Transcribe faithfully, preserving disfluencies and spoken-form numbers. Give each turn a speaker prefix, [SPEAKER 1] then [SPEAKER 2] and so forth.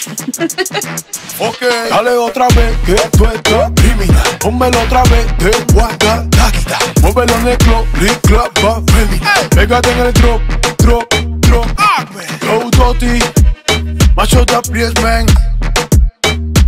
[SPEAKER 1] Ok, dale otra vez, que tú estás criminal. Pónmelo otra vez, te guaca, taquita. Muévelo en el club, click, clap, pa, criminal. Pégate en el drop, drop, drop. Go, Toti, macho, da pies, man.